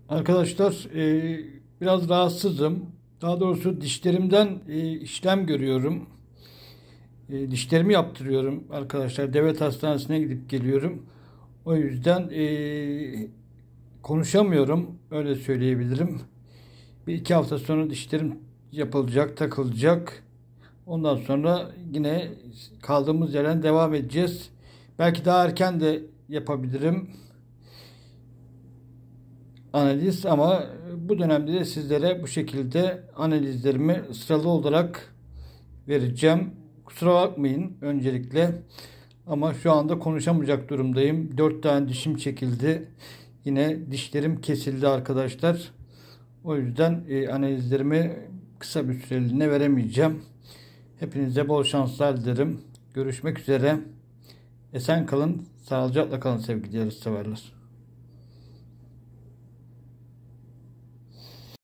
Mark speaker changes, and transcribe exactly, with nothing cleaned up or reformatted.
Speaker 1: Arkadaşlar e, biraz rahatsızım. Daha doğrusu dişlerimden e, işlem görüyorum. E, dişlerimi yaptırıyorum arkadaşlar. Devlet hastanesine gidip geliyorum. O yüzden e, konuşamıyorum. Öyle söyleyebilirim. Bir iki hafta sonra dişlerim yapılacak, takılacak. Ondan sonra yine kaldığımız yerden devam edeceğiz. Belki daha erken de yapabilirim analiz, ama bu dönemde de sizlere bu şekilde analizlerimi sıralı olarak vereceğim. Kusura bakmayın öncelikle, ama şu anda konuşamayacak durumdayım. Dört tane dişim çekildi. Yine dişlerim kesildi arkadaşlar. O yüzden e, analizlerimi kısa bir süreliğine veremeyeceğim. Hepinize bol şanslar dilerim. Görüşmek üzere. Esen kalın, sağlıcakla kalın sevgili yarışseverler.